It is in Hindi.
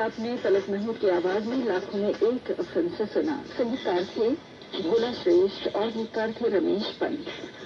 आपने तलत महमूद की आवाज में लाखों में एक फिल्म से सुना। संगीतकार थे भोला श्रेष्ठ और गीतकार थे रमेश पंत।